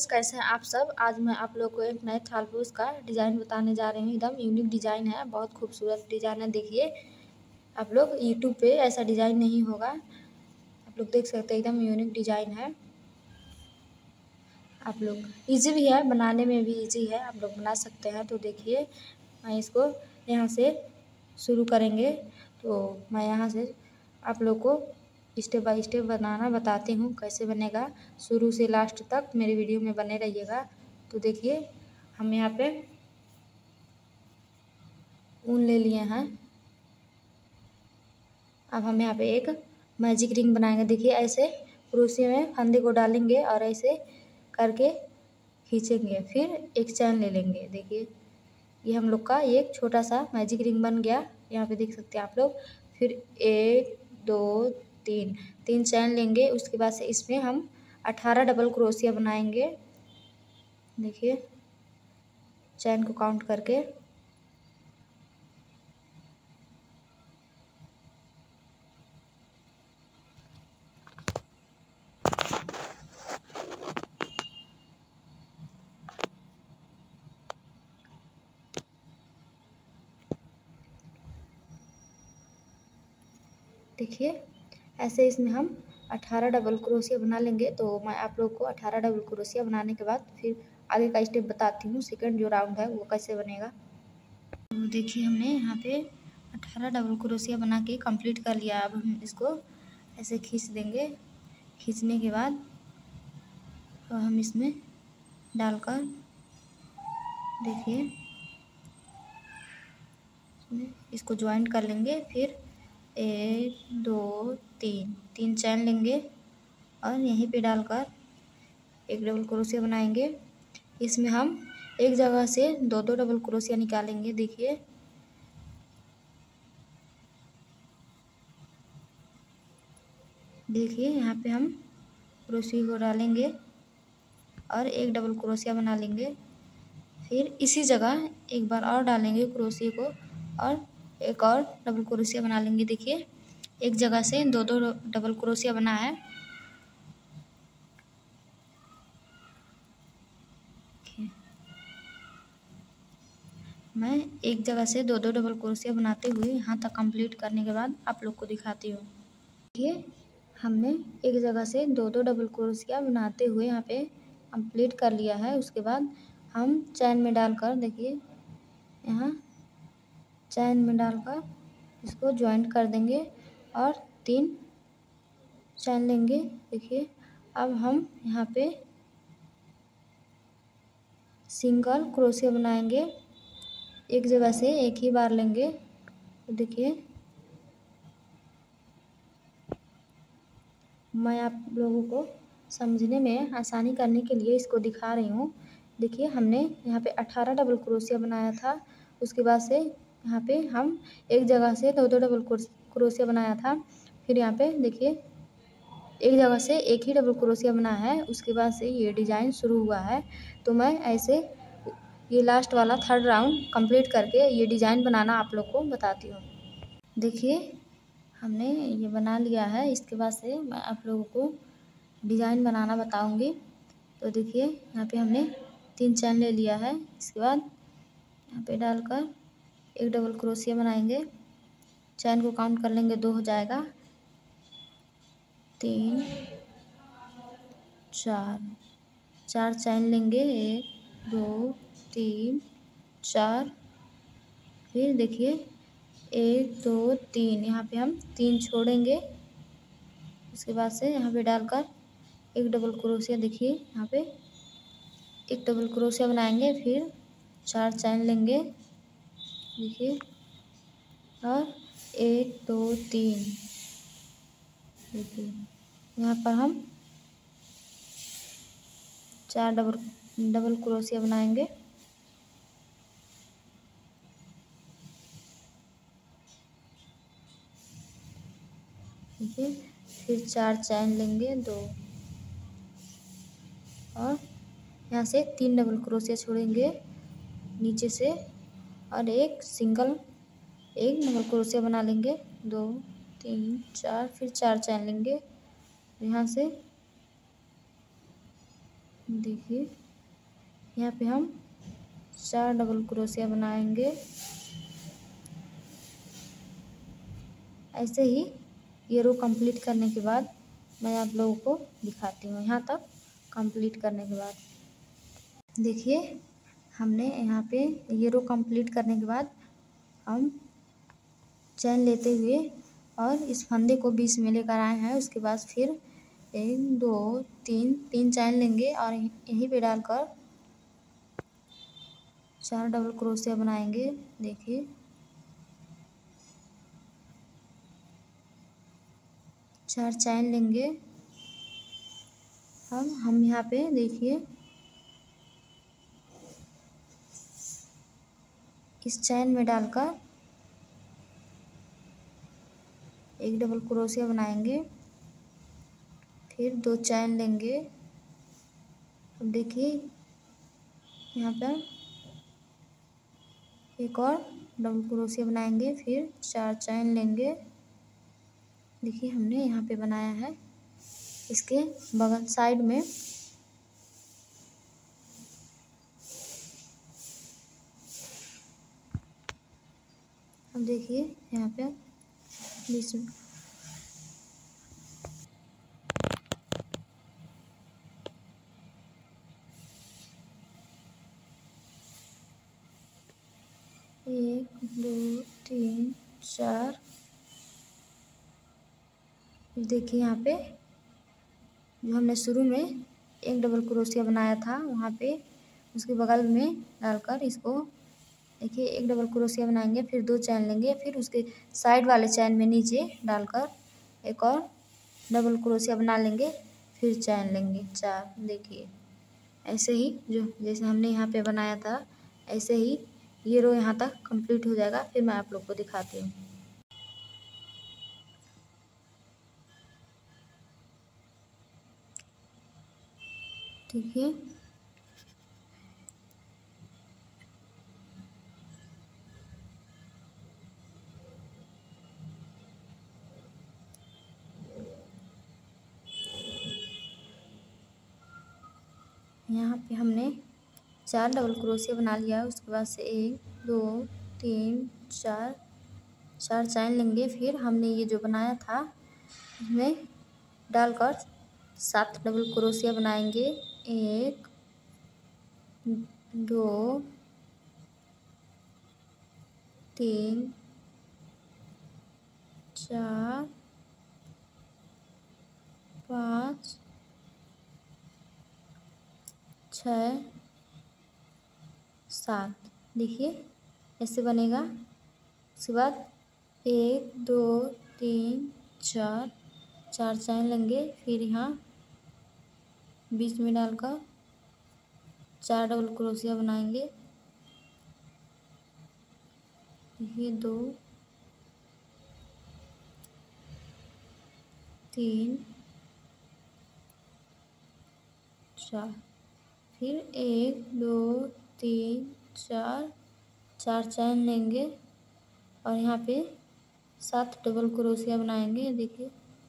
कैसे हैं आप सब। आज मैं आप लोग को एक नए थालपोश का डिज़ाइन बताने जा रही हूँ। एकदम यूनिक डिज़ाइन है, बहुत खूबसूरत डिज़ाइन है। देखिए आप लोग यूट्यूब पे ऐसा डिज़ाइन नहीं होगा, आप लोग देख सकते हैं। एकदम यूनिक डिज़ाइन है। आप लोग इजी भी है, बनाने में भी इजी है, आप लोग बना सकते हैं। तो देखिए मैं इसको यहाँ से शुरू करेंगे। तो मैं यहाँ से आप लोग को स्टेप बाय स्टेप बनाना बताती हूँ कैसे बनेगा। शुरू से लास्ट तक मेरी वीडियो में बने रहिएगा। तो देखिए हम यहाँ पे ऊन ले लिए हैं। अब हम यहाँ पे एक मैजिक रिंग बनाएंगे। देखिए ऐसे क्रोशिया में फंदे को डालेंगे और ऐसे करके खींचेंगे, फिर एक चैन ले लेंगे। देखिए ये हम लोग का एक छोटा सा मैजिक रिंग बन गया। यहाँ पे देख सकते हैं आप लोग। फिर 1 2 3 चैन लेंगे। उसके बाद से इसमें हम 18 डबल क्रोशिया बनाएंगे। देखिए चैन को काउंट करके देखिए ऐसे इसमें हम 18 डबल क्रोशिया बना लेंगे। तो मैं आप लोग को 18 डबल क्रोशिया बनाने के बाद फिर आगे का स्टेप बताती हूँ। सेकंड जो राउंड है वो कैसे बनेगा। तो देखिए हमने यहाँ पे 18 डबल क्रोशिया बना के कंप्लीट कर लिया। अब हम इसको ऐसे खींच देंगे। खींचने के बाद तो हम इसमें डालकर देखिए इसको ज्वाइंट कर लेंगे। फिर 1 2 3 चैन लेंगे और यहीं पे डालकर एक डबल क्रोशिया बनाएंगे। इसमें हम एक जगह से दो डबल क्रोशिया निकालेंगे। देखिए यहाँ पे हम क्रोशिया को डालेंगे और एक डबल क्रोशिया बना लेंगे। फिर इसी जगह एक बार और डालेंगे क्रोशिया को और एक और डबल क्रोशिया बना लेंगे। देखिए एक जगह से दो डबल क्रोशिया बना है। मैं एक जगह से दो डबल क्रोशिया बनाते हुए यहाँ तक कंप्लीट करने के बाद आप लोग को दिखाती हूँ। देखिए हमने एक जगह से दो डबल क्रोशिया बनाते हुए यहाँ पे कंप्लीट कर लिया है। उसके बाद हम चैन में डालकर देखिए यहाँ चैन में डालकर इसको ज्वाइंट कर देंगे और 3 चैन लेंगे। देखिए अब हम यहाँ पे सिंगल क्रोशिया बनाएंगे। एक जगह से एक ही बार लेंगे। तो देखिए मैं आप लोगों को समझने में आसानी करने के लिए इसको दिखा रही हूँ। देखिए हमने यहाँ पे 18 डबल क्रोशिया बनाया था। उसके बाद से यहाँ पे हम एक जगह से दो डबल क्रोशिया बनाया था। फिर यहाँ पे देखिए एक जगह से एक ही डबल क्रोशिया बना है। उसके बाद से ये डिज़ाइन शुरू हुआ है। तो मैं ऐसे ये लास्ट वाला थर्ड राउंड कंप्लीट करके ये डिज़ाइन बनाना आप लोग को बताती हूँ। देखिए हमने ये बना लिया है। इसके बाद से मैं आप लोगों को डिज़ाइन बनाना बताऊंगी। तो देखिए यहाँ पे हमने 3 चैन ले लिया है। इसके बाद यहाँ पे डालकर एक डबल क्रोशिया बनाएंगे। चैन को काउंट कर लेंगे, 2 हो जाएगा। 3 4 चैन लेंगे, 1 2 3 4। फिर देखिए 1 2 3 यहाँ पे हम 3 छोड़ेंगे। उसके बाद से यहाँ पे डालकर एक डबल क्रोशिया देखिए यहाँ पे एक डबल क्रोशिया बनाएंगे। फिर 4 चैन लेंगे देखिए और 1 2 3 देखिए यहाँ पर हम 4 डबल क्रोशिया बनाएंगे। देखिए फिर 4 चैन लेंगे 2 और यहाँ से 3 डबल क्रोशिया छोड़ेंगे नीचे से और एक डबल क्रोशिया बना लेंगे। 2 3 4 फिर 4 चैन लेंगे। यहाँ से देखिए यहाँ पे हम 4 डबल क्रोशिया बनाएंगे। ऐसे ही ये रो कंप्लीट करने के बाद मैं आप लोगों को दिखाती हूँ। यहाँ तक कंप्लीट करने के बाद देखिए हमने यहाँ पे ये रो कंप्लीट करने के बाद हम चैन लेते हुए और इस फंदे को बीच में लेकर आए हैं। उसके बाद फिर 1 2 3 चैन लेंगे और यहीं पे डालकर 4 डबल क्रोशिया बनाएंगे। देखिए 4 चैन लेंगे। अब हम यहाँ पे देखिए इस चैन में डालकर 1 डबल क्रोशिया बनाएंगे, फिर 2 चैन लेंगे। अब देखिए यहाँ पर एक और डबल क्रोशिया बनाएंगे, फिर 4 चैन लेंगे। देखिए हमने यहाँ पे बनाया है। इसके बगल साइड में अब देखिए यहाँ पे बीच में एक 2 3 4 देखिए यहाँ पे जो हमने शुरू में 1 डबल क्रोशिया बनाया था वहाँ पे उसके बगल में डालकर इसको देखिए 1 डबल क्रोशिया बनाएंगे, फिर 2 चैन लेंगे, फिर उसके साइड वाले चैन में नीचे डालकर एक और डबल क्रोशिया बना लेंगे, फिर चैन लेंगे 4। देखिए ऐसे ही जो जैसे हमने यहाँ पे बनाया था ऐसे ही ये रो यहाँ तक कंप्लीट हो जाएगा। फिर मैं आप लोग को दिखाती हूँ। ठीक है यहाँ पे हमने 4 डबल क्रोशिया बना लिया है। उसके बाद से 1 2 3 4 चैन लेंगे। फिर हमने ये जो बनाया था इसमें डालकर 7 डबल क्रोशिया बनाएंगे। 1 2 3 4 5 6 7। देखिए ऐसे बनेगा। उसके बाद 1 2 3 4 चैन लेंगे, फिर यहाँ बीच में डालकर 4 डबल क्रोशिया बनाएंगे। ये 2 3 4 फिर 1 2 3 4 चैन लेंगे और यहाँ पे 7 डबल क्रोशिया बनाएंगे। देखिए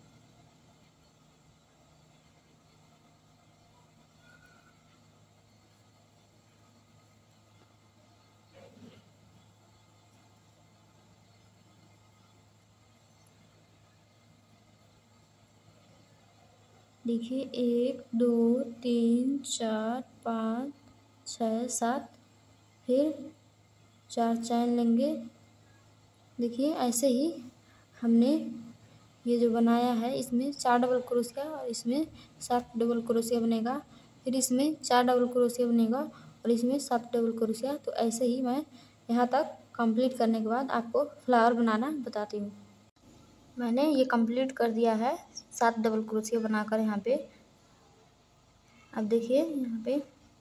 देखिए 1 2 3 4 5 6 7 फिर 4 चैन लेंगे। देखिए ऐसे ही हमने ये जो बनाया है इसमें 4 डबल क्रोशिया और इसमें 7 डबल क्रोशिया बनेगा, फिर इसमें 4 डबल क्रोशिया बनेगा और इसमें 7 डबल क्रोशिया। तो ऐसे ही मैं यहाँ तक कंप्लीट करने के बाद आपको फ्लावर बनाना बताती हूँ। मैंने ये कंप्लीट कर दिया है 7 डबल क्रोशिया बनाकर यहाँ पे। अब देखिए यहाँ पे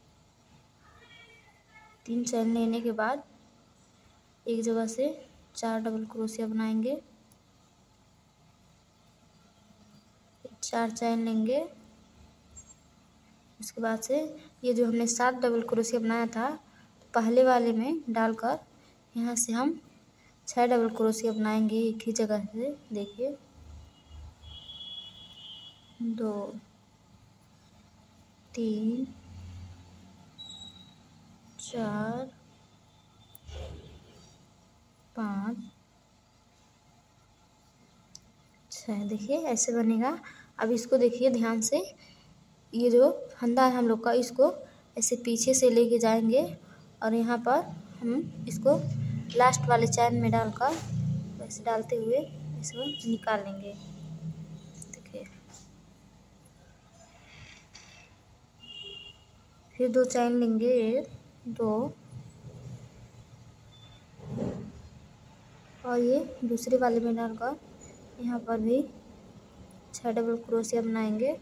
3 चैन लेने के बाद एक जगह से 4 डबल क्रोशिया बनाएंगे, 4 चैन लेंगे। उसके बाद से ये जो हमने 7 डबल क्रोशिया बनाया था पहले वाले में डालकर यहाँ से हम 6 डबल क्रोशिया बनाएंगे एक ही जगह से। देखिए 2 3 4 5 6। देखिए ऐसे बनेगा। अब इसको देखिए ध्यान से, ये जो फंदा है हम लोग का, इसको ऐसे पीछे से लेके जाएंगे और यहाँ पर हम इसको लास्ट वाले चैन में डालकर ऐसे डालते हुए इसको निकाल लेंगे। देखिए फिर 2 चैन लेंगे, 1 2, और ये दूसरे वाले में डालकर यहाँ पर भी 6 डबल क्रोशिया बनाएंगे।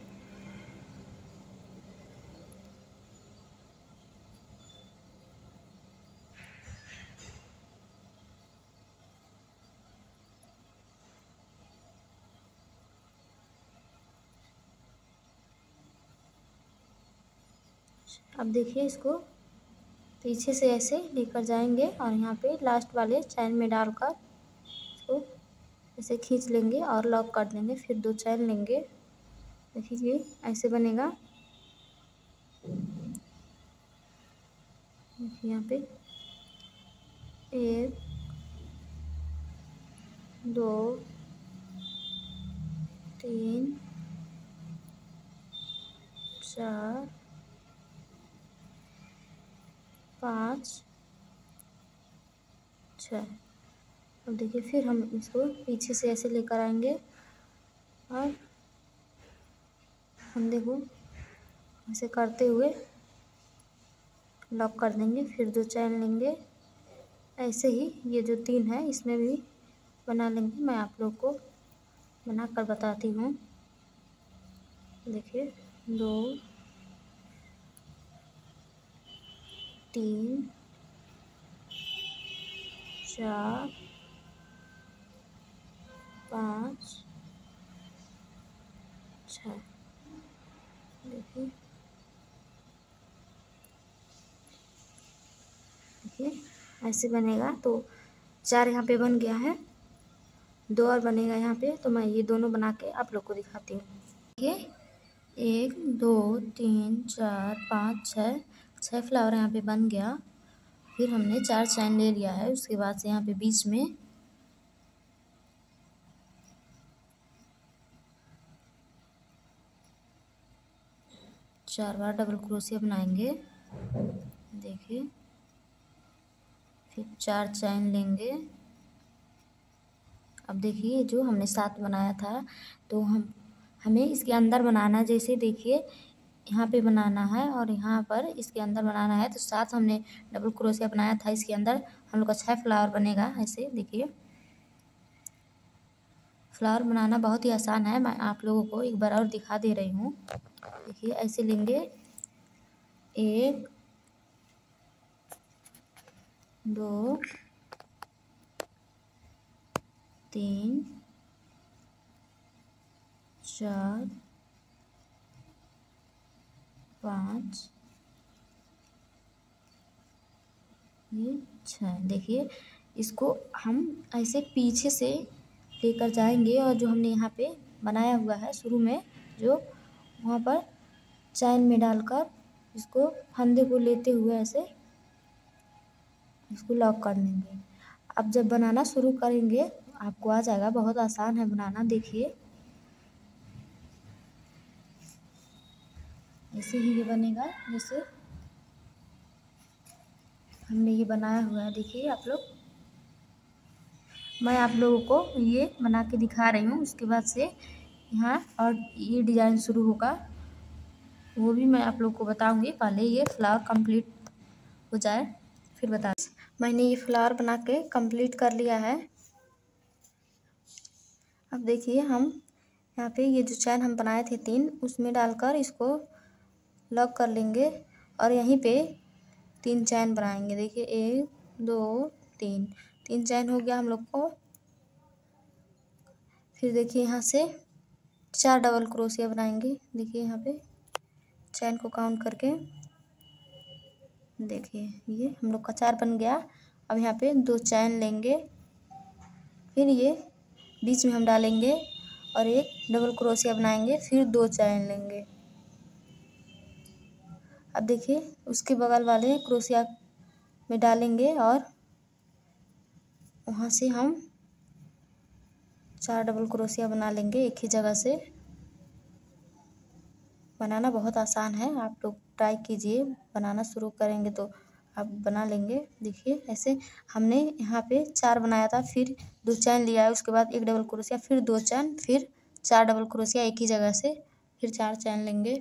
अब देखिए इसको पीछे से ऐसे लेकर जाएंगे और यहाँ पे लास्ट वाले चैन में डालकर इसको ऐसे खींच लेंगे और लॉक कर देंगे। फिर 2 चैन लेंगे। देखिए ऐसे बनेगा। देखिए यहाँ पे 1 2 3 4 5 6। अब देखिए फिर हम इसको पीछे से ऐसे लेकर आएंगे और हम देखो ऐसे करते हुए लॉक कर देंगे। फिर 2 चैन लेंगे। ऐसे ही ये जो 3 है इसमें भी बना लेंगे। मैं आप लोग को बना कर बताती हूँ। देखिए 2 3 4 5 6। देखिए ऐसे बनेगा। तो 4 यहाँ पे बन गया है, 2 और बनेगा यहाँ पे। तो मैं ये दोनों बना के आप लोग को दिखाती हूँ। देखिए 1 2 3 4 5 6 फ्लावर यहाँ पे बन गया। फिर हमने 4 चैन ले लिया है। उसके बाद से यहाँ पे बीच में 4 बार डबल क्रोशिया बनाएंगे। देखिए फिर 4 चैन लेंगे। अब देखिए जो हमने 7 बनाया था, तो हमें इसके अंदर बनाना है। जैसे देखिए यहाँ पे बनाना है और यहाँ पर इसके अंदर बनाना है। तो 7 हमने डबल क्रोशिया बनाया था, इसके अंदर हम लोग का 6 फ्लावर बनेगा। ऐसे देखिए फ्लावर बनाना बहुत ही आसान है। मैं आप लोगों को एक बार और दिखा दे रही हूँ। देखिए ऐसे लेंगे 1 2 3 4 5 ये 6। देखिए इसको हम ऐसे पीछे से लेकर जाएंगे और जो हमने यहाँ पे बनाया हुआ है शुरू में, जो वहाँ पर चैन में डालकर इसको फंदे को लेते हुए ऐसे इसको लॉक कर लेंगे। अब जब बनाना शुरू करेंगे आपको आ जाएगा। बहुत आसान है बनाना। देखिए ऐसे ही ये बनेगा जैसे हमने ये बनाया हुआ है। देखिए आप लोग, मैं आप लोगों को ये बना के दिखा रही हूँ। उसके बाद से यहाँ और ये डिज़ाइन शुरू होगा, वो भी मैं आप लोग को बताऊँगी। पहले ये फ्लावर कंप्लीट हो जाए फिर बता। मैंने ये फ्लावर बना के कंप्लीट कर लिया है। अब देखिए हम यहाँ पे ये जो चैन हम बनाए थे 3, उसमें डालकर इसको लॉक कर लेंगे और यहीं पे 3 चैन बनाएंगे। देखिए 1 2 3 चैन हो गया हम लोग को। फिर देखिए यहाँ से 4 डबल क्रोशिया बनाएंगे। देखिए यहाँ पे चैन को काउंट करके देखिए ये हम लोग का 4 बन गया। अब यहाँ पे 2 चैन लेंगे, फिर ये बीच में हम डालेंगे और एक डबल क्रोशिया बनाएंगे, फिर 2 चैन लेंगे। अब देखिए उसके बगल वाले क्रोशिया में डालेंगे और वहाँ से हम 4 डबल क्रोशिया बना लेंगे एक ही जगह से। बनाना बहुत आसान है, आप लोग ट्राई कीजिए, बनाना शुरू करेंगे तो आप बना लेंगे। देखिए ऐसे हमने यहाँ पे 4 बनाया था, फिर 2 चैन लिया है, उसके बाद 1 डबल क्रोशिया, फिर 2 चैन, फिर 4 डबल क्रोशिया एक ही जगह से, फिर 4 चैन लेंगे।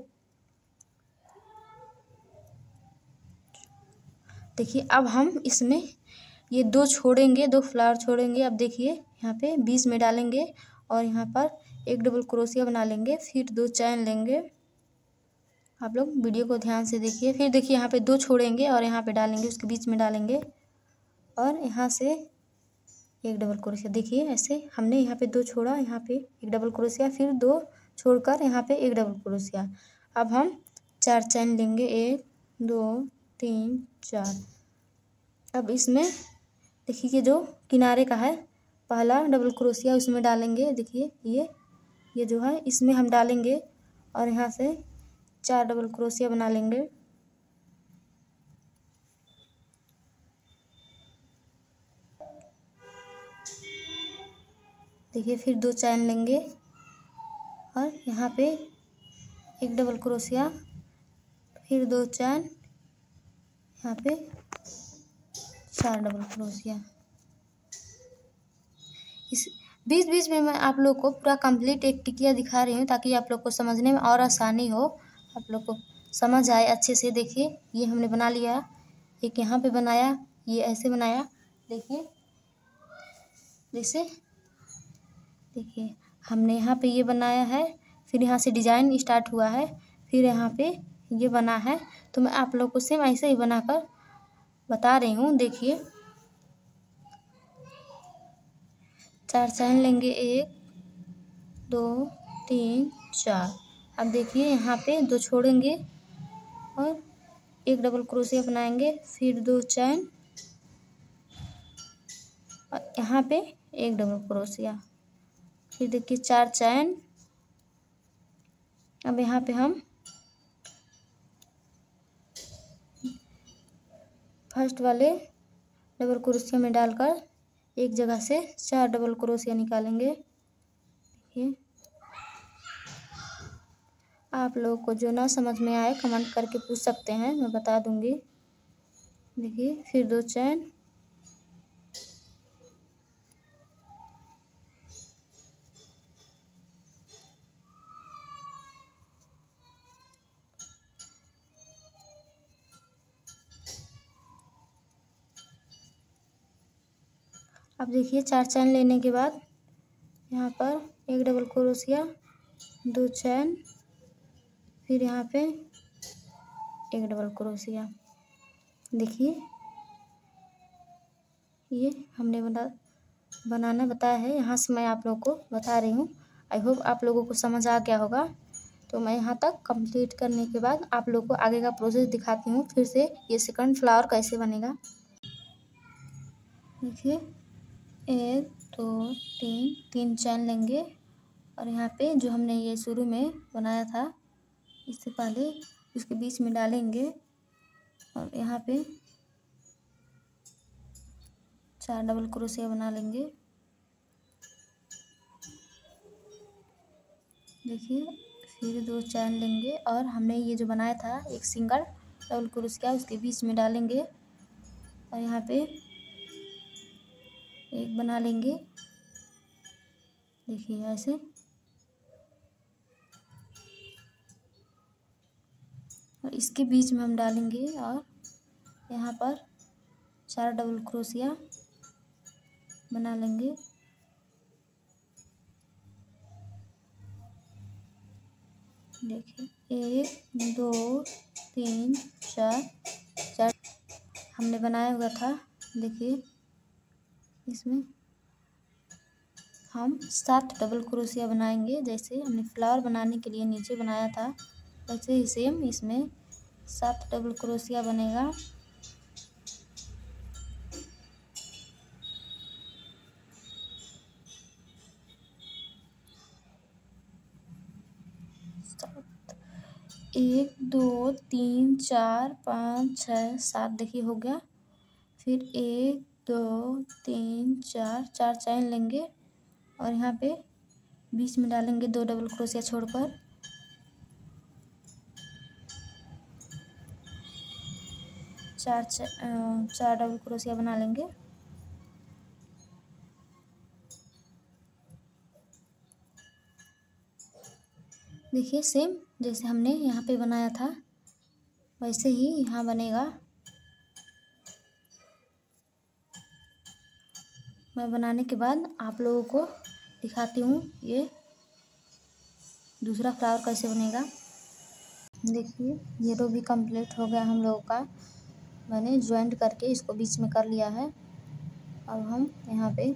देखिए अब हम इसमें ये 2 छोड़ेंगे, 2 फ्लावर छोड़ेंगे। अब देखिए यहाँ पे बीच में डालेंगे और यहाँ पर 1 डबल क्रोशिया बना लेंगे, फिर 2 चैन लेंगे। आप लोग वीडियो को ध्यान से देखिए। फिर देखिए यहाँ पे 2 छोड़ेंगे और यहाँ पे डालेंगे, उसके बीच में डालेंगे और यहाँ से 1 डबल क्रोशिया। देखिए ऐसे हमने यहाँ पे 2 छोड़ा, यहाँ पे 1 डबल क्रोशिया, फिर 2 छोड़कर यहाँ पे 1 डबल क्रोशिया। अब हम 4 चैन लेंगे, 1 2 3 4। अब इसमें देखिए कि जो किनारे का है पहला डबल क्रोशिया उसमें डालेंगे। देखिए ये जो है इसमें हम डालेंगे और यहाँ से 4 डबल क्रोशिया बना लेंगे। देखिए फिर 2 चैन लेंगे और यहाँ पे 1 डबल क्रोशिया, फिर 2 चैन, यहाँ पे 4 डबल क्रोशिया। इस बीच बीच में मैं आप लोग को पूरा कंप्लीट एक टिकिया दिखा रही हूँ ताकि आप लोग को समझने में और आसानी हो, आप लोग को समझ आए अच्छे से। देखिए ये हमने बना लिया, एक यहाँ पे बनाया, ये ऐसे बनाया। देखिए जैसे देखिए हमने यहाँ पे ये बनाया है, फिर यहाँ से डिजाइन स्टार्ट हुआ है, फिर यहाँ पे ये बना है। तो मैं आप लोग को सेम ऐसे ही बनाकर बता रही हूँ। देखिए 4 चैन लेंगे, 1 2 3 4। अब देखिए यहाँ पे 2 छोड़ेंगे और 1 डबल क्रोशिया बनाएंगे, फिर 2 चैन और यहाँ पे 1 डबल क्रोशिया, फिर देखिए 4 चैन। अब यहाँ पे हम फर्स्ट वाले डबल क्रोशिया में डालकर एक जगह से 4 डबल क्रोशिया निकालेंगे। देखिए आप लोगों को जो ना समझ में आए कमेंट करके पूछ सकते हैं, मैं बता दूंगी। देखिए फिर 2 चैन, अब देखिए 4 चैन लेने के बाद यहाँ पर 1 डबल क्रोशिया, 2 चैन, फिर यहाँ पे 1 डबल क्रोशिया। देखिए ये हमने बनाना बताया है, यहाँ से मैं आप लोगों को बता रही हूँ। आई होप आप लोगों को समझ आ गया होगा। तो मैं यहाँ तक कंप्लीट करने के बाद आप लोग को आगे का प्रोसेस दिखाती हूँ फिर से, ये सेकंड फ्लावर कैसे बनेगा। देखिए 1 2 3 चैन लेंगे और यहाँ पे जो हमने ये शुरू में बनाया था इससे पहले उसके बीच में डालेंगे और यहाँ पे 4 डबल क्रोशिया बना लेंगे। देखिए फिर 2 चैन लेंगे और हमने ये जो बनाया था एक सिंगल डबल क्रोशिया उसके बीच में डालेंगे और यहाँ पे एक बना लेंगे। देखिए ऐसे और इसके बीच में हम डालेंगे और यहाँ पर 4 डबल क्रोशिया बना लेंगे। देखिए 1 2 3 4 हमने बनाया हुआ था। देखिए इसमें हम 7 डबल क्रोशिया बनाएंगे, जैसे हमने फ्लावर बनाने के लिए नीचे बनाया था वैसे ही सेम इसमें 7 डबल क्रोशिया बनेगा। एक 2 3 4 5 6 7 देखिए हो गया। फिर 1 2 3 4 4 चैन लेंगे और यहाँ पे बीच में डालेंगे 2 डबल क्रोशिया छोड़कर चार डबल क्रोशिया बना लेंगे। देखिए सेम जैसे हमने यहाँ पे बनाया था वैसे ही यहाँ बनेगा। मैं बनाने के बाद आप लोगों को दिखाती हूँ ये दूसरा फ्लावर कैसे बनेगा। देखिए ये रो भी कंप्लीट हो गया हम लोगों का। मैंने ज्वाइंट करके इसको बीच में कर लिया है। अब हम यहाँ पे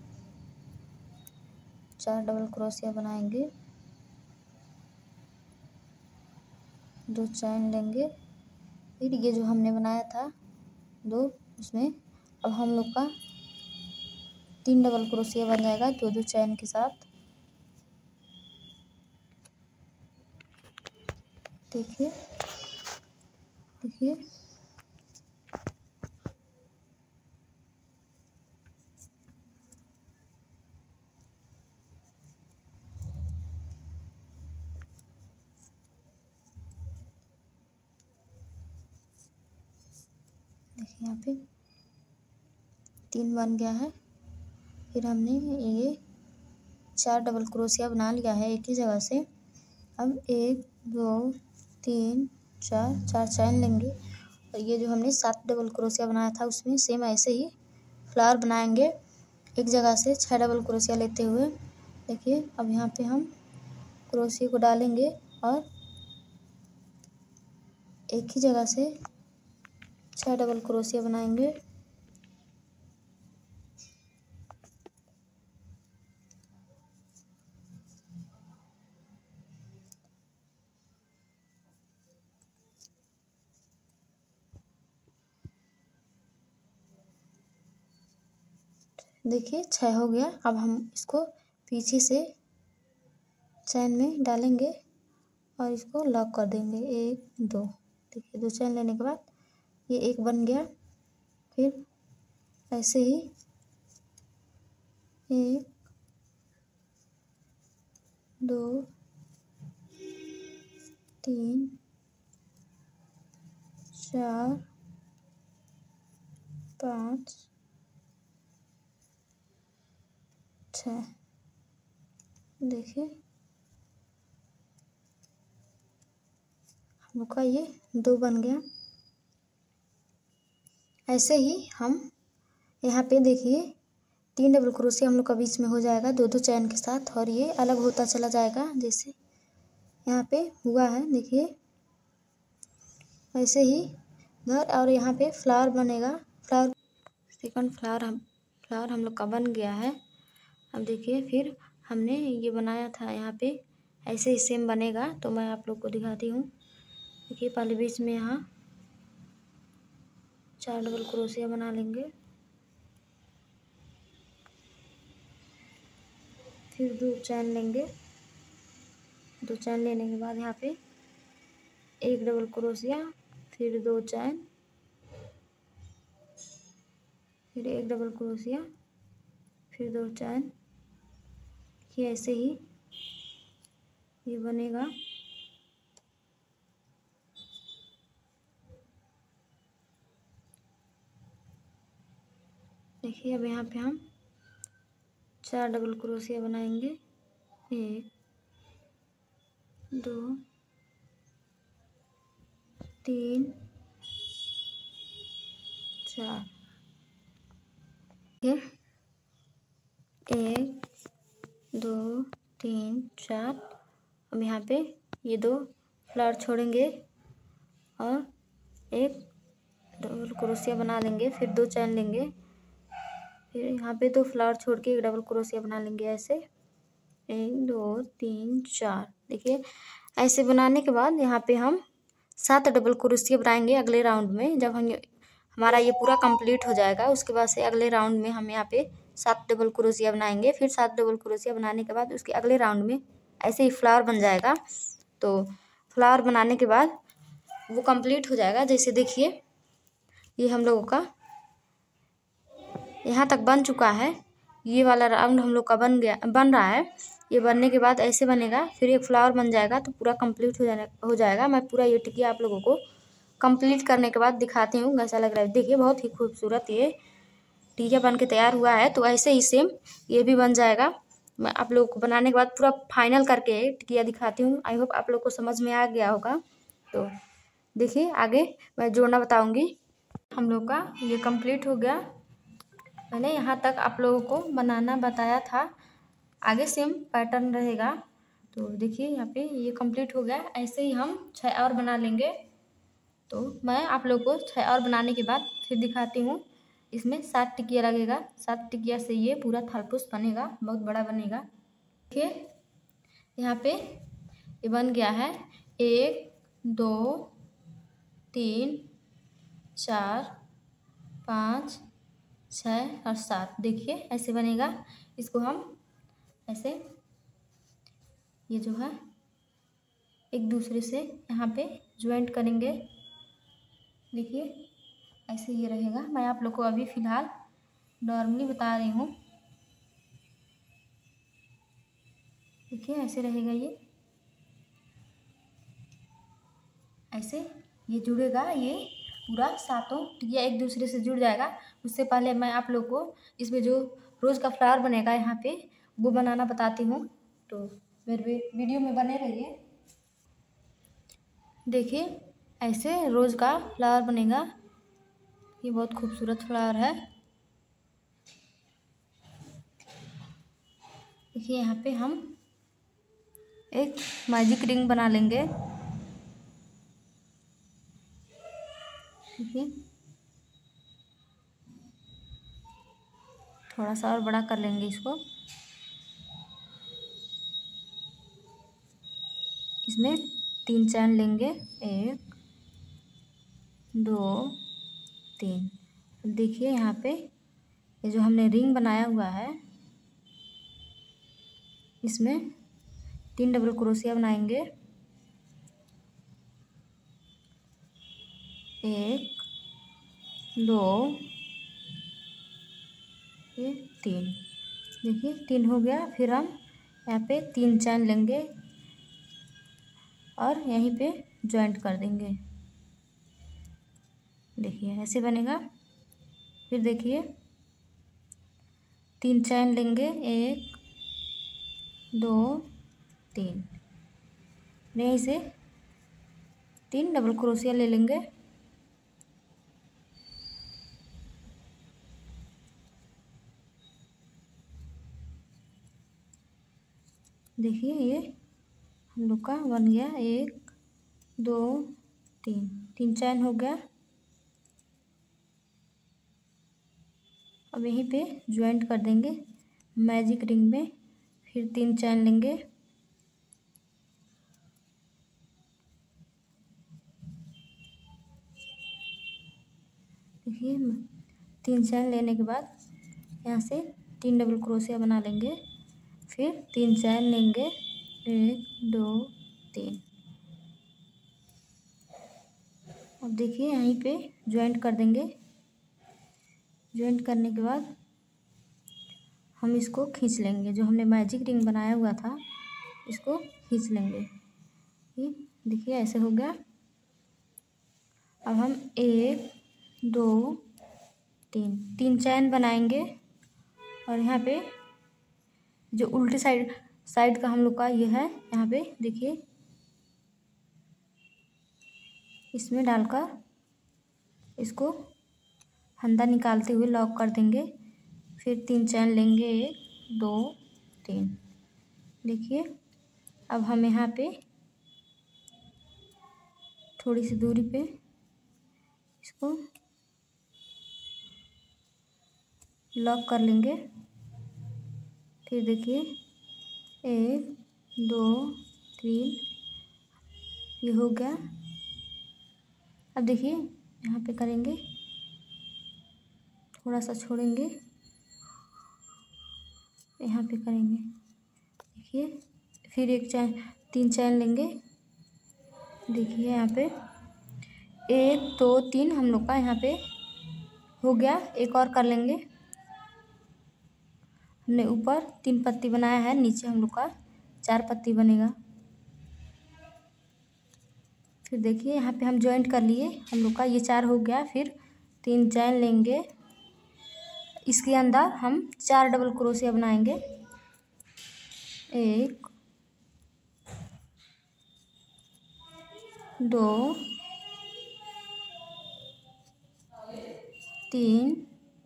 4 डबल क्रोशिया बनाएंगे, 2 चैन लेंगे, फिर ये जो हमने बनाया था 2 उसमें अब हम लोग का 3 डबल क्रोशिया बन जाएगा 2 चैन के साथ। देखिए देखिए यहाँ पे 3 बन गया है। फिर हमने ये 4 डबल क्रोशिया बना लिया है एक ही जगह से। अब 1 2 3 4 चैन लेंगे और ये जो हमने 7 डबल क्रोशिया बनाया था उसमें सेम ऐसे ही फ्लावर बनाएंगे एक जगह से 6 डबल क्रोशिया लेते हुए। देखिए अब यहाँ पे हम क्रोशिया को डालेंगे और एक ही जगह से 6 डबल क्रोशिया बनाएंगे। देखिए 6 हो गया। अब हम इसको पीछे से चैन में डालेंगे और इसको लॉक कर देंगे 1 2। देखिए 2 चैन लेने के बाद ये 1 बन गया। फिर ऐसे ही 1 2 3 4 5 6। देखिए हम लोग का ये 2 बन गया। ऐसे ही हम यहाँ पे देखिए 3 डबल क्रोशिया हम लोग का बीच में हो जाएगा 2 चैन के साथ और ये अलग होता चला जाएगा जैसे यहाँ पे हुआ है। देखिए ऐसे ही इधर और यहाँ पे फ्लावर बनेगा। फ्लावर सेकंड फ्लावर हम लोग का बन गया है। अब देखिए फिर हमने ये बनाया था यहाँ पे ऐसे ही सेम बनेगा तो मैं आप लोग को दिखाती हूँ। देखिए पहले बीच में यहाँ 4 डबल क्रोशिया बना लेंगे, फिर 2 चैन लेंगे। 2 चैन लेने के बाद यहाँ पे 1 डबल क्रोशिया, फिर 2 चैन, फिर 1 डबल क्रोशिया, फिर 2 चैन। ये ऐसे ही ये बनेगा। देखिए अब यहाँ पे हम 4 डबल क्रोशिया बनाएंगे 1 2 3 4। 1 2 3 4। अब यहाँ पे ये 2 फ्लावर छोड़ेंगे और 1 डबल क्रोशिया बना लेंगे, फिर 2 चैन लेंगे, फिर यहाँ पे 2 फ्लावर छोड़ के 1 डबल क्रोशिया बना लेंगे ऐसे 1 2 3 4। देखिए ऐसे बनाने के बाद यहाँ पे हम 7 डबल क्रोशिया बनाएंगे अगले राउंड में। जब हम हमारा ये पूरा कंप्लीट हो जाएगा उसके बाद से अगले राउंड में हम यहाँ पे 7 डबल क्रोशिया बनाएंगे। फिर 7 डबल क्रोशिया बनाने के बाद उसके अगले राउंड में ऐसे ही फ्लावर बन जाएगा। तो फ्लावर बनाने के बाद वो कंप्लीट हो जाएगा। जैसे देखिए ये हम लोगों का यहाँ तक बन चुका है। ये वाला राउंड हम लोग का बन रहा है। ये बनने के बाद ऐसे बनेगा, फिर एक फ्लावर बन जाएगा तो पूरा कंप्लीट हो जाएगा। मैं पूरा ये टिकिया आप लोगों को कंप्लीट करने के बाद दिखाती हूँ कैसा लग रहा है। देखिए बहुत ही खूबसूरत ये टिकिया बन के तैयार हुआ है। तो ऐसे ही सेम ये भी बन जाएगा। मैं आप लोगों को बनाने के बाद पूरा फाइनल करके टिकिया दिखाती हूँ। आई होप आप लोग को समझ में आ गया होगा। तो देखिए आगे मैं जोड़ना बताऊँगी। हम लोग का ये कंप्लीट हो गया। मैंने यहाँ तक आप लोगों को बनाना बताया था, आगे सेम पैटर्न रहेगा। तो देखिए यहाँ पे ये कंप्लीट हो गया। ऐसे ही हम 6 और बना लेंगे। तो मैं आप लोगों को 6 और बनाने के बाद फिर दिखाती हूँ। इसमें 7 टिकिया लगेगा। 7 टिकिया से ये पूरा थालपुस बनेगा, बहुत बड़ा बनेगा। देखिए यहाँ पे ये बन गया है। 1 2 3 4 5 6 और 7। देखिए ऐसे बनेगा। इसको हम ऐसे ये जो है एक दूसरे से यहाँ पे ज्वाइंट करेंगे। देखिए ऐसे ये रहेगा। मैं आप लोग को अभी फ़िलहाल नॉर्मली बता रही हूँ। देखिए ऐसे रहेगा। ये ऐसे ये जुड़ेगा। ये पूरा 7 टिकिया एक दूसरे से जुड़ जाएगा। उससे पहले मैं आप लोग को इसमें जो रोज़ का फ्लावर बनेगा यहाँ पे वो बनाना बताती हूँ। तो मेरे वीडियो में बने रहिए। देखिए ऐसे रोज़ का फ्लावर बनेगा। ये बहुत खूबसूरत फ्लावर है। देखिए यहाँ पे हम एक मैजिक रिंग बना लेंगे। देखिए थोड़ा सा और बड़ा कर लेंगे इसको। इसमें 3 चैन लेंगे, 1 2 3। देखिए यहाँ पे ये जो हमने रिंग बनाया हुआ है इसमें 3 डबल क्रोशिया बनाएंगे। 1 2 ये 3। देखिए 3 हो गया। फिर हम यहाँ पे 3 चैन लेंगे और यहीं पे जॉइंट कर देंगे। देखिए ऐसे बनेगा। फिर देखिए 3 चैन लेंगे, 1 2 3। यहीं से 3 डबल क्रोशिया ले लेंगे। देखिए ये हम लोग का बन गया। 1 2 3, 3 चैन हो गया। अब यहीं पे ज्वाइंट कर देंगे मैजिक रिंग में। फिर 3 चैन लेंगे। देखिए 3 चैन लेने के बाद यहाँ से 3 डबल क्रोशिया बना लेंगे। फिर 3 चैन लेंगे, 1 2 3। अब देखिए यहीं पे ज्वाइंट कर देंगे। ज्वाइंट करने के बाद हम इसको खींच लेंगे। जो हमने मैजिक रिंग बनाया हुआ था इसको खींच लेंगे। ये देखिए ऐसे हो गया। अब हम 1 2 3, 3 चैन बनाएंगे और यहाँ पे जो उल्टी साइड का हम लोग का ये है, यहाँ पे देखिए इसमें डालकर इसको फंदा निकालते हुए लॉक कर देंगे। फिर 3 चैन लेंगे, 1 2 3। देखिए अब हम यहाँ पे थोड़ी सी दूरी पे इसको लॉक कर लेंगे। फिर देखिए 1 2 3 ये हो गया। अब देखिए यहाँ पे करेंगे, थोड़ा सा छोड़ेंगे, यहाँ पे करेंगे। देखिए फिर 3 चैन लेंगे। देखिए यहाँ पे 1 2 3 हम लोग का यहाँ पे हो गया। एक और कर लेंगे। हमने ऊपर 3 पत्ती बनाया है, नीचे हम लोग का 4 पत्ती बनेगा। फिर देखिए यहाँ पे हम जॉइंट कर लिए, हम लोग का ये 4 हो गया। फिर 3 चैन लेंगे, इसके अंदर हम 4 डबल क्रोशिया बनाएंगे। 1 2 3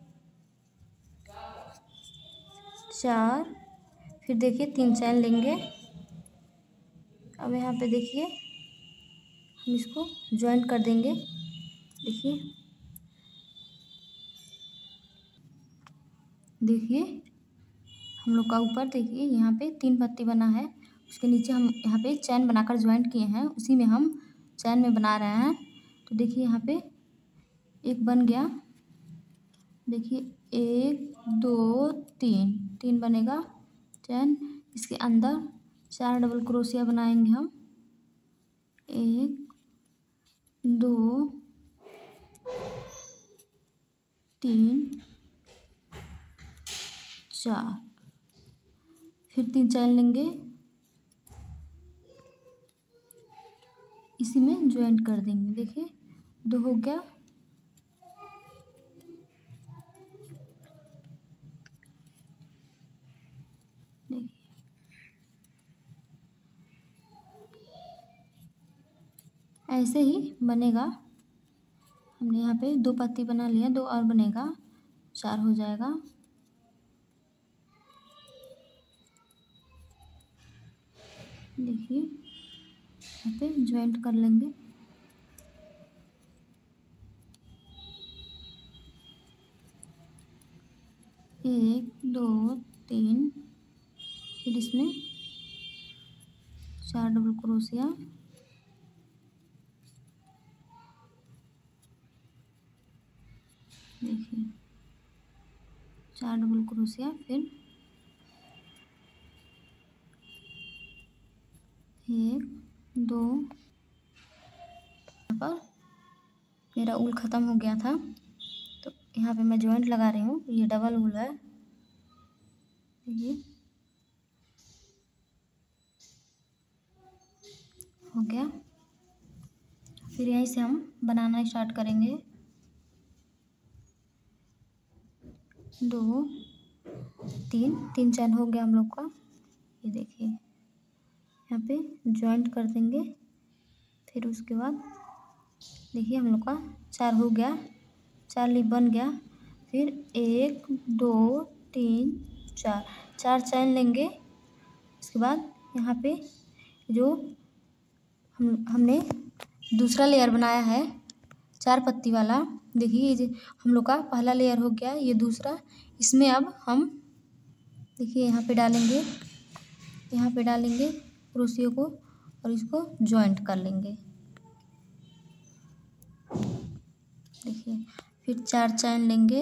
4। फिर देखिए 3 चैन लेंगे। अब यहाँ पे देखिए हम इसको जॉइंट कर देंगे। देखिए हम लोग का ऊपर देखिए यहाँ पे 3 पत्ती बना है, उसके नीचे हम यहाँ पे चैन बनाकर ज्वाइंट किए हैं, उसी में हम चैन में बना रहे हैं। तो देखिए यहाँ पे एक बन गया। देखिए 1 2 3 3 बनेगा चैन। इसके अंदर 4 डबल क्रोशिया बनाएंगे हम। 1 2 3 4। फिर 3 चैन लेंगे, इसी में ज्वाइंट कर देंगे। देखिए 2 हो गया। देखिए ऐसे ही बनेगा। हमने यहाँ पे 2 पत्ती बना लिया, 2 और बनेगा, 4 हो जाएगा। देखिए यहाँ पे ज्वाइंट कर लेंगे। एक 2 3, फिर इसमें 4 डबल क्रोशिया। देखिए 4 डबल क्रोशिया। फिर 1 2। यहाँ पर मेरा ऊल ख़त्म हो गया था, तो यहाँ पे मैं जॉइंट लगा रही हूँ। ये डबल ऊल है। ये हो गया। फिर यहीं से हम बनाना स्टार्ट करेंगे। 2 3 3 चैन हो गया हम लोग का। ये देखिए यहाँ पे जॉइंट कर देंगे। फिर उसके बाद देखिए हम लोग का 4 हो गया, 4 लीफ बन गया। फिर 1 2 3 4, 4 चैन लेंगे। इसके बाद यहाँ पे जो हमने दूसरा लेयर बनाया है 4 पत्ती वाला, देखिए ये हम लोग का पहला लेयर हो गया, ये दूसरा। इसमें अब हम देखिए यहाँ पे डालेंगे, यहाँ पे डालेंगे क्रोशिया को और इसको जॉइंट कर लेंगे। देखिए फिर 4 चैन लेंगे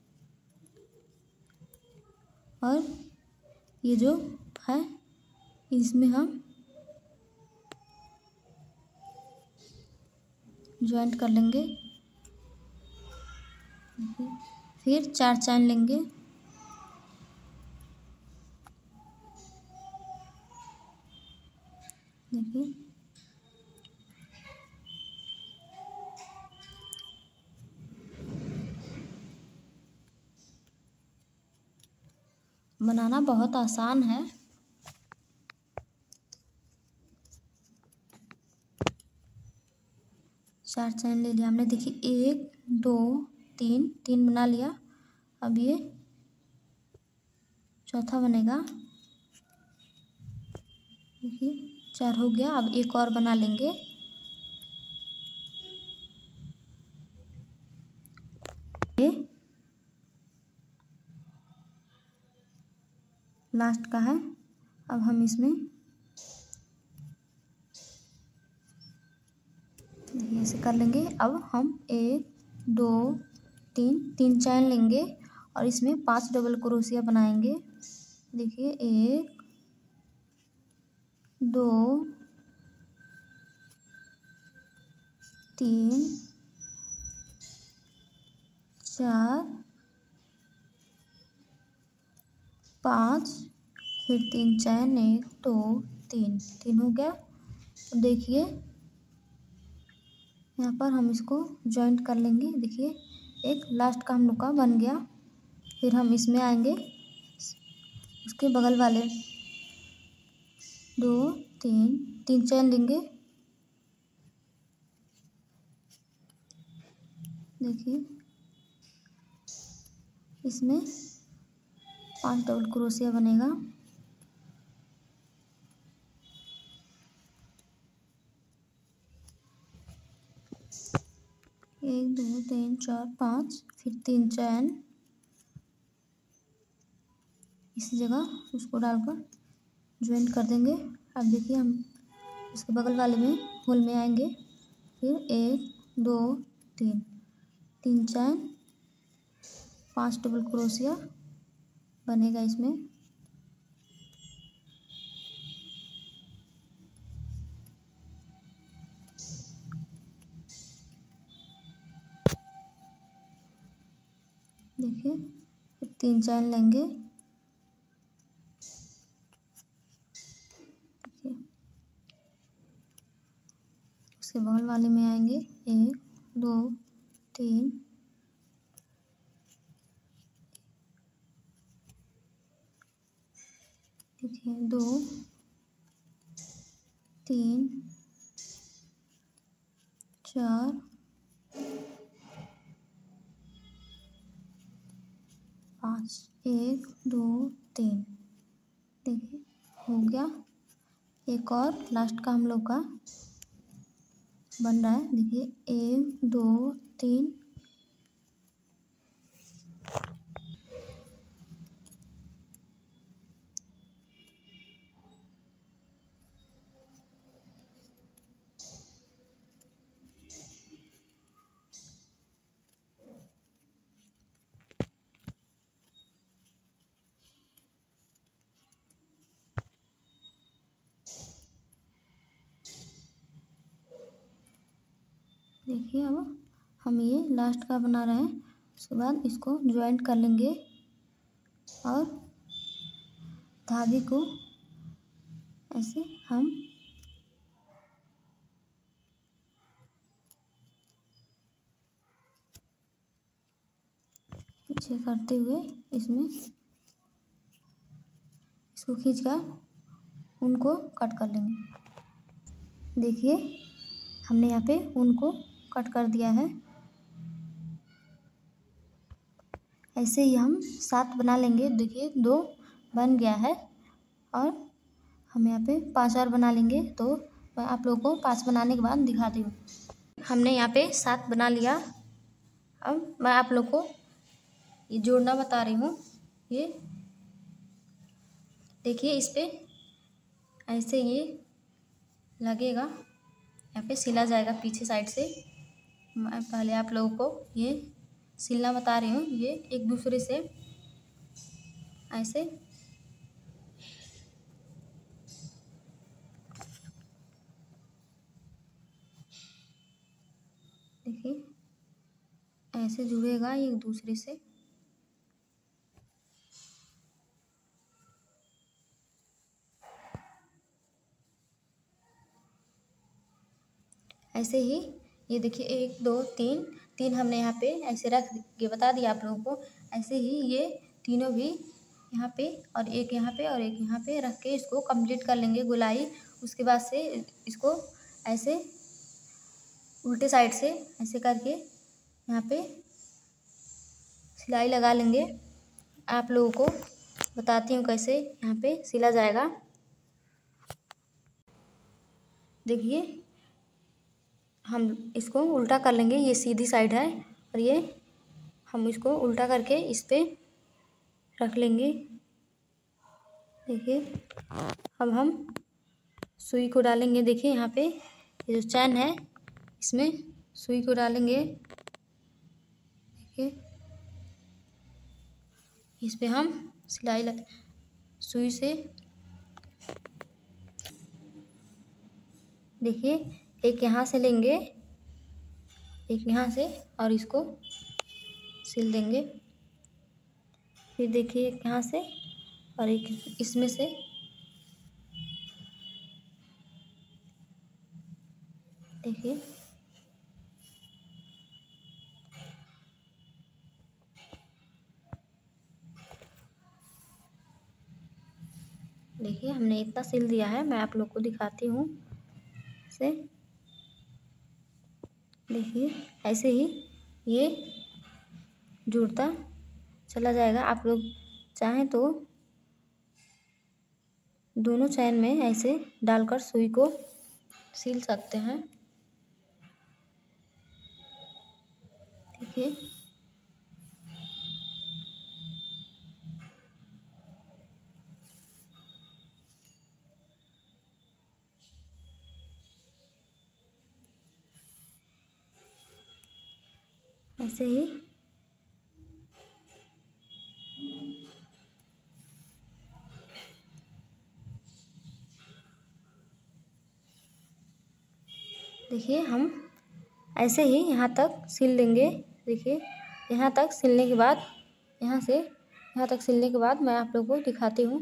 और ये जो है इसमें हम जॉइंट कर लेंगे। फिर 4 चैन लेंगे। देखिए बनाना बहुत आसान है। 4 चैन ले लिया हमने। देखिए 1 2 3 3 बना लिया। अब ये चौथा बनेगा। देखिए 4 हो गया। अब एक और बना लेंगे। ये लास्ट का है। अब हम इसमें ऐसे कर लेंगे। अब हम 1 2 3 3 चैन लेंगे और इसमें 5 डबल क्रोशिया बनाएंगे। देखिए 1 2 3 4 5, फिर 3 चैन, 1 2 3, 3 हो गया। तो देखिए यहाँ पर हम इसको जॉइंट कर लेंगे। देखिए एक लास्ट का हम लोग का बन गया। फिर हम इसमें आएंगे, उसके बगल वाले 2 3, 3 चैन लेंगे। देखिए इसमें 5 डबल क्रोशिया बनेगा। 1 2 3 4 5, फिर 3 चैन इसी जगह उसको डालकर ज्वाइन कर देंगे। अब देखिए हम इसके बगल वाले में होल में आएंगे। फिर 1 2 3, 3 चैन, 5 डबल क्रोशिया बनेगा इसमें। देखिए फिर 3 चैन लेंगे। उसके बगल वाले में आएंगे 1 2 3, देखिए 2 3 4 5, 1 2 3, देखिए हो गया। एक और लास्ट का हम लोग का बन रहा है। देखिए 1 2 3, देखिए अब हम ये लास्ट का बना रहे हैं। उसके बाद इसको ज्वाइंट कर लेंगे और धागे को ऐसे हम पीछे करते हुए इसमें इसको खींचकर उनको कट कर लेंगे। देखिए हमने यहाँ पे ऊन को कट कर दिया है। ऐसे ही हम 7 बना लेंगे। देखिए 2 बन गया है और हम यहाँ पे 5 और बना लेंगे। तो मैं आप लोगों को 5 बनाने के बाद दिखाती हूँ। हमने यहाँ पे 7 बना लिया। अब मैं आप लोग को ये जोड़ना बता रही हूँ। ये देखिए इस पे ऐसे ये लगेगा, यहाँ पे सिला जाएगा पीछे साइड से। मैं पहले आप लोगों को ये सिलना बता रही हूँ। ये एक दूसरे से ऐसे देखिए ऐसे जुड़ेगा एक दूसरे से। ऐसे ही ये देखिए 1 2 3, 3 हमने यहाँ पे ऐसे रख के बता दिया आप लोगों को। ऐसे ही ये तीनों भी यहाँ पे और एक यहाँ पे और एक यहाँ पे रख के इसको कंप्लीट कर लेंगे गोलाई। उसके बाद से इसको ऐसे उल्टे साइड से ऐसे करके यहाँ पे सिलाई लगा लेंगे। आप लोगों को बताती हूँ कैसे यहाँ पे सिला जाएगा। देखिए हम इसको उल्टा कर लेंगे। ये सीधी साइड है और ये हम इसको उल्टा करके इस पे रख लेंगे। देखिए अब हम सुई को डालेंगे। देखिए यहाँ पे ये जो चैन है इसमें सुई को डालेंगे। देखिए इस पे हम सिलाई सुई से देखिए एक यहाँ से लेंगे, एक यहाँ से और इसको सिल देंगे। फिर देखिए एक यहाँ से और एक इसमें से देखिए देखिए हमने इतना सिल दिया है। मैं आप लोग को दिखाती हूँ से। देखिए ऐसे ही ये जुड़ता चला जाएगा। आप लोग चाहें तो दोनों चैन में ऐसे डालकर सुई को सिल सकते हैं। देखिए ऐसे ही देखिए हम ऐसे ही यहाँ तक सिल लेंगे। देखिए यहाँ तक सिलने के बाद यहाँ से यहाँ तक सिलने के बाद मैं आप लोगों को दिखाती हूँ।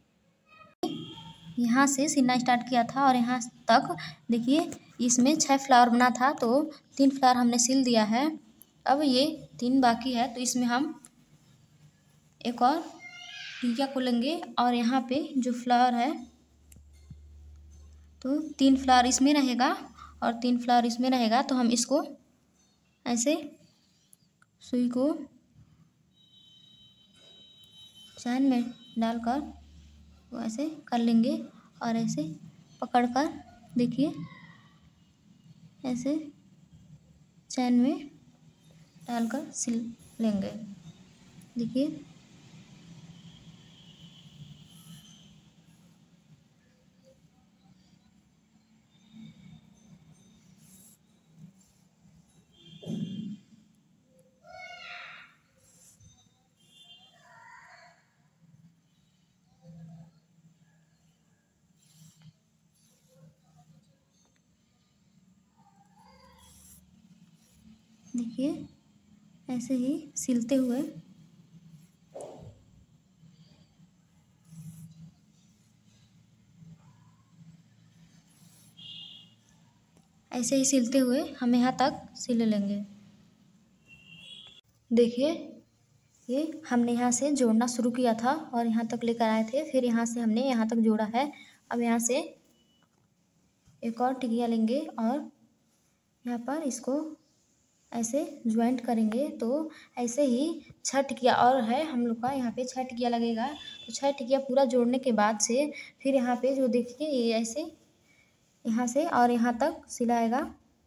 यहाँ से सिलना स्टार्ट किया था और यहाँ तक देखिए इसमें 6 फ्लावर बना था तो 3 फ्लावर हमने सिल दिया है। अब ये 3 बाकी है तो इसमें हम एक और टिकिया को लेंगे और यहाँ पे जो फ्लावर है तो 3 फ्लावर इसमें रहेगा और 3 फ्लावर इसमें रहेगा। तो हम इसको ऐसे सुई को चैन में डालकर वो ऐसे कर लेंगे और ऐसे पकड़कर देखिए ऐसे चैन में डालकर सिल लेंगे। देखिए देखिए ऐसे ही सिलते हुए ऐसे ही सिलते हुए हम यहाँ तक सिल लेंगे। देखिए ये हमने यहाँ से जोड़ना शुरू किया था और यहाँ तक लेकर आए थे, फिर यहाँ से हमने यहाँ तक जोड़ा है। अब यहाँ से एक और टिकिया लेंगे और यहाँ पर इसको ऐसे ज्वाइंट करेंगे। तो ऐसे ही 6 टिकिया और है हम लोग का, यहाँ पे 6 टिकिया लगेगा। तो 6 टिकिया पूरा जोड़ने के बाद से फिर यहाँ पे जो देखिए ये ऐसे यहाँ से और यहाँ तक सिलाएगा।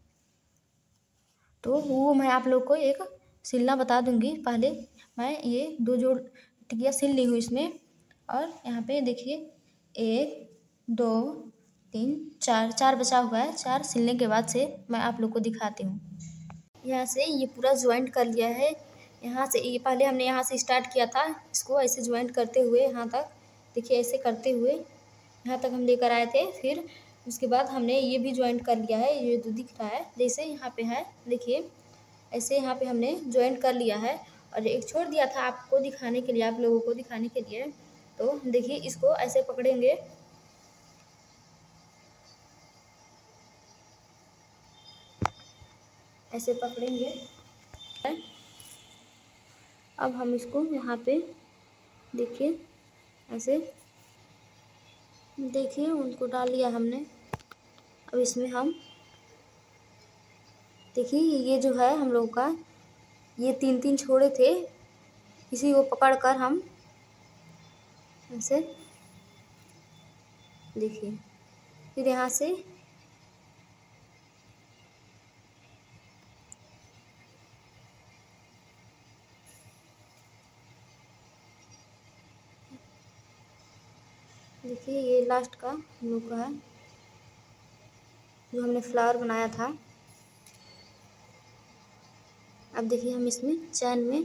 तो वो मैं आप लोग को एक सिलना बता दूंगी। पहले मैं ये 2 जोड़ टिकिया सिल ली हूँ इसमें और यहाँ पे देखिए 1 2 3 4 बचा हुआ है। 4 सिलने के बाद से मैं आप लोग को दिखाती हूँ। यहाँ से ये पूरा ज्वाइंट कर लिया है। यहाँ से ये पहले हमने यहाँ से स्टार्ट किया था, इसको ऐसे ज्वाइंट करते हुए यहाँ तक देखिए ऐसे करते हुए यहाँ तक हम लेकर आए थे। फिर उसके बाद हमने ये भी ज्वाइंट कर लिया है। ये जो दिख रहा है जैसे यहाँ पे है देखिए ऐसे यहाँ पे हमने ज्वाइंट कर लिया है। और एक छोड़ दिया था आपको दिखाने के लिए, आप लोगों को दिखाने के लिए। तो देखिए इसको ऐसे पकड़ेंगे, ऐसे पकड़ेंगे। अब हम इसको यहाँ पे देखिए ऐसे देखिए उनको डाल लिया हमने। अब इसमें हम देखिए ये जो है हम लोग का ये 3 छोड़े थे, इसी को पकड़कर हम ऐसे देखिए फिर यहाँ से देखिए ये लास्ट का हम लोग का है जो हमने फ्लावर बनाया था। अब देखिए हम इसमें चैन में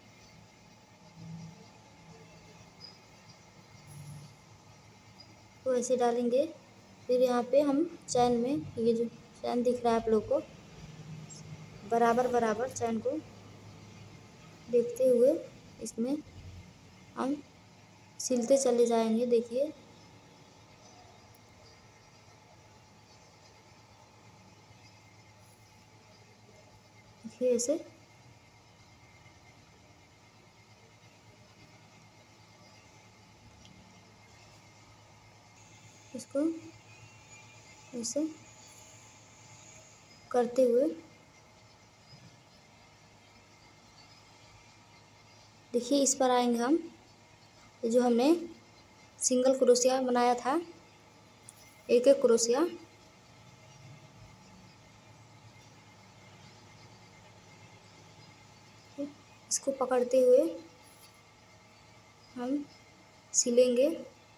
तो ऐसे डालेंगे। फिर यहाँ पे हम चैन में ये जो चैन दिख रहा है आप लोग को बराबर बराबर चैन को देखते हुए इसमें हम सिलते चले जाएंगे। देखिए देखिए ऐसे इसको ऐसे करते हुए देखिए इस पर आएंगे हम। ये जो हमने सिंगल क्रोशिया बनाया था, एक एक क्रोशिया इसको पकड़ते हुए हम सिलेंगे।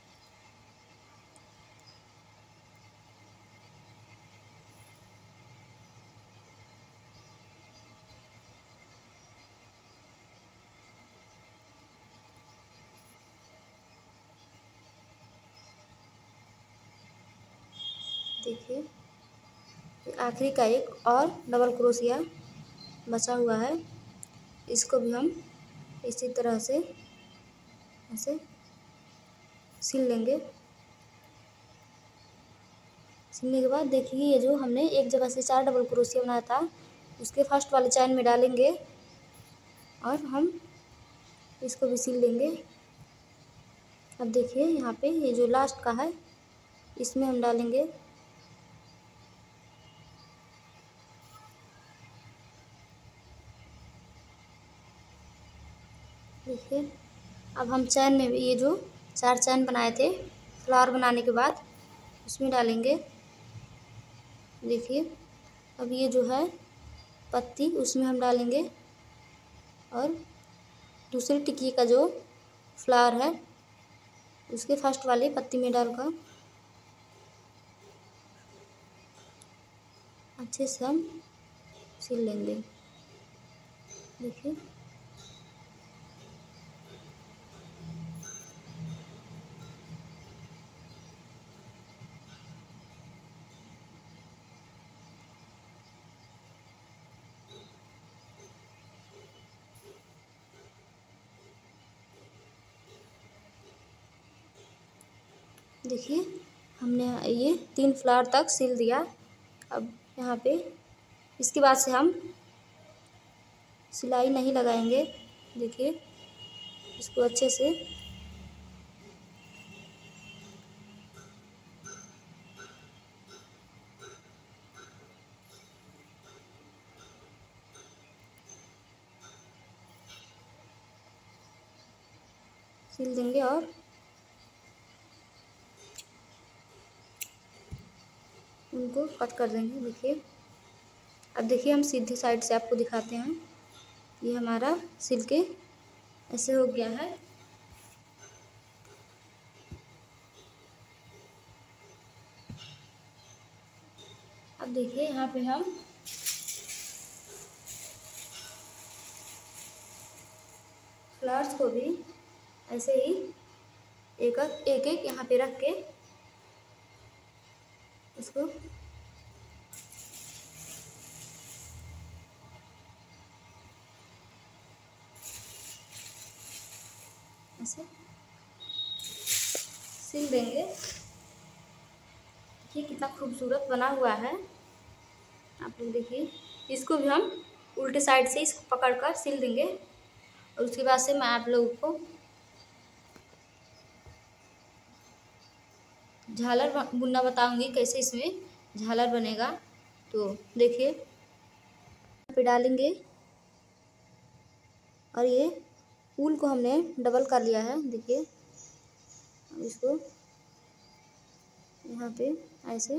देखिए आखिरी का एक और डबल क्रोशिया बचा हुआ है, इसको भी हम इसी तरह से ऐसे सिल लेंगे। सिलने के बाद देखिए ये जो हमने एक जगह से 4 डबल क्रोशिया बनाया था, उसके फर्स्ट वाले चैन में डालेंगे और हम इसको भी सिल लेंगे। अब देखिए यहाँ पे ये जो लास्ट का है, इसमें हम डालेंगे। देखिए अब हम चैन में भी ये जो 4 चैन बनाए थे फ्लावर बनाने के बाद, उसमें डालेंगे। देखिए अब ये जो है पत्ती उसमें हम डालेंगे और दूसरी टिक्की का जो फ्लावर है उसके फर्स्ट वाली पत्ती में डालकर अच्छे से हम सिल लेंगे। देखिए देखिए हमने ये 3 फ्लावर तक सिल दिया। अब यहाँ पे इसके बाद से हम सिलाई नहीं लगाएंगे। देखिए इसको अच्छे से सिल देंगे और उनको कट कर देंगे। देखिए अब देखिए हम सीधी साइड से आपको दिखाते हैं। ये हमारा सिल के ऐसे हो गया है। अब देखिए यहाँ पे हम फ्लावर्स को भी ऐसे ही एक एक यहाँ पे रख के इसको ऐसे सिल देंगे। देखिए कितना खूबसूरत बना हुआ है। आप लोग देखिए इसको भी हम उल्टे साइड से इसको पकड़कर सिल देंगे और उसके बाद से मैं आप लोगों को झालर बुनना बताऊंगी, कैसे इसमें झालर बनेगा। तो देखिए पे डालेंगे और ये ऊल को हमने डबल कर लिया है। देखिए इसको यहाँ पे ऐसे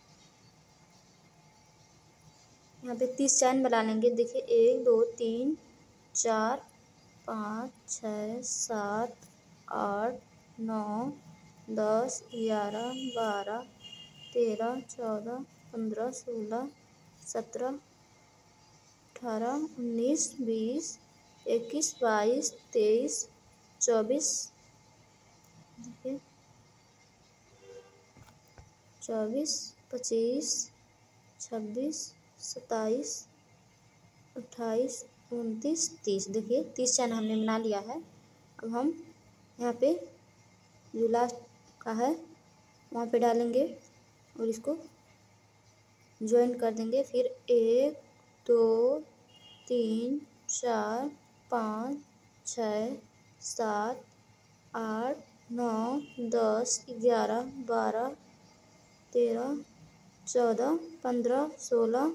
यहाँ पे 30 चैन बना लेंगे। देखिए 1 2 3 4 5 6 7 8 9 10 11 12 13 14 15 16 17 18 19 20 21 22 23 24 देखिए 24 25 26 27 28 29 30। देखिए 30 चैन हमने बना लिया है। अब हम यहाँ पे जो लास्ट का है वहाँ पे डालेंगे और इसको ज्वाइन कर देंगे। फिर 1 2 3 4 5 6 7 8 9 10 11 12 13 14 15 16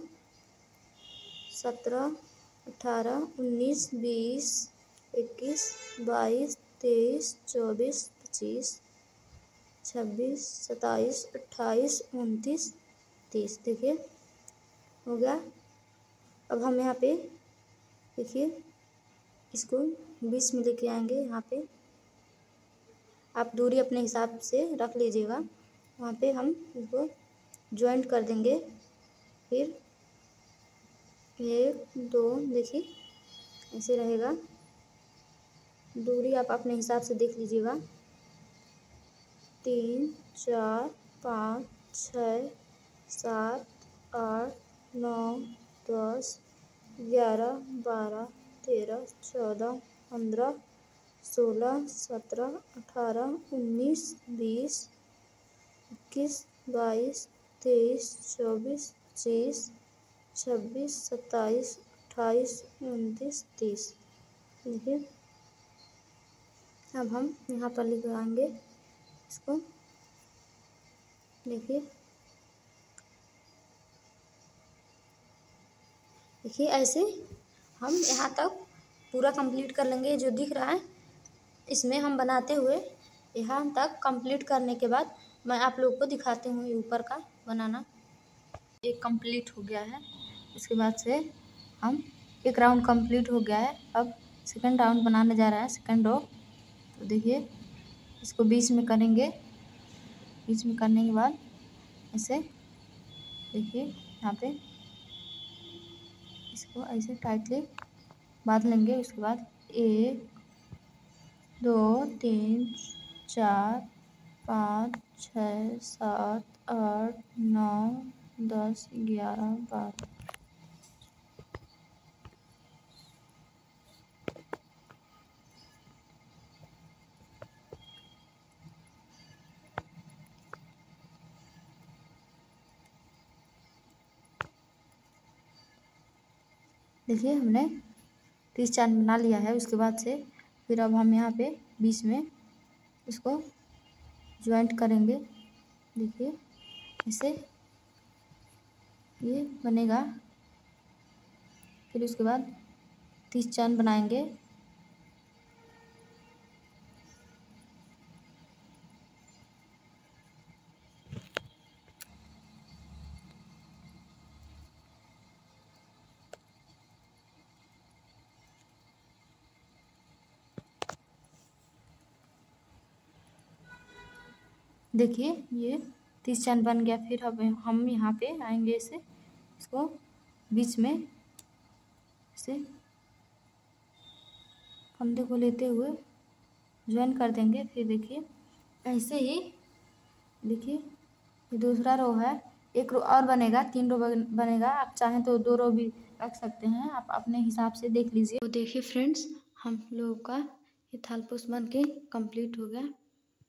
17 18 19 20 21 22 23 24 25 26 27 28 29 30। देखिए हो गया। अब हम यहाँ पे देखिए इसको 20 में लेके आएंगे। यहाँ पे आप दूरी अपने हिसाब से रख लीजिएगा। वहाँ पे हम इसको ज्वाइंट कर देंगे। फिर 1 2 देखिए ऐसे रहेगा। दूरी आप अपने हिसाब से देख लीजिएगा। 3 4 5 6 7 8 9 10 11 12 13 14 15 16 17 18 19 20 21 22 23 24 25 26 27 28 29 30। देखिए अब हम यहाँ पर लगाएंगे इसको। देखिए ऐसे हम यहाँ तक पूरा कंप्लीट कर लेंगे। जो दिख रहा है इसमें हम बनाते हुए यहाँ तक कंप्लीट करने के बाद मैं आप लोगों को दिखाती हूँ ऊपर का बनाना। एक कंप्लीट हो गया है। इसके बाद से हम एक राउंड कंप्लीट हो गया है। अब सेकंड राउंड बनाने जा रहा है, सेकंड रो। तो देखिए इसको बीच में करेंगे। बीच में करने के बाद ऐसे देखिए यहाँ पे इसको ऐसे टाइटली बांध लेंगे। उसके बाद 1 2 3 4 5 6 7 8 9 10 11 12। देखिए हमने 30 चांद बना लिया है। उसके बाद से फिर अब हम यहाँ पे बीच में इसको ज्वाइंट करेंगे। देखिए ऐसे ये बनेगा। फिर उसके बाद 30 चांद बनाएंगे। देखिए ये 30 चांद बन गया। फिर अब हम यहाँ पे आएंगे ऐसे इसको बीच में ऐसे फंदे को लेते हुए ज्वाइन कर देंगे। फिर देखिए ऐसे ही देखिए ये दूसरा रो है। एक रो और बनेगा, 3 रो बनेगा। आप चाहें तो 2 रो भी रख सकते हैं, आप अपने हिसाब से देख लीजिए। तो देखिए फ्रेंड्स हम लोगों का ये थालपोस बन के कंप्लीट हो गया।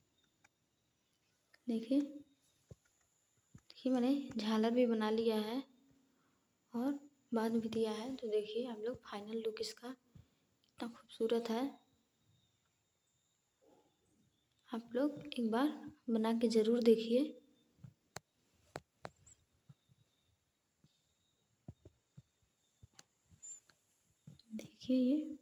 देखिए मैंने झालर भी बना लिया है और बांध भी दिया है। तो देखिए आप लोग फाइनल लुक इसका कितना खूबसूरत है। आप लोग एक बार बना के ज़रूर देखिए। देखिए ये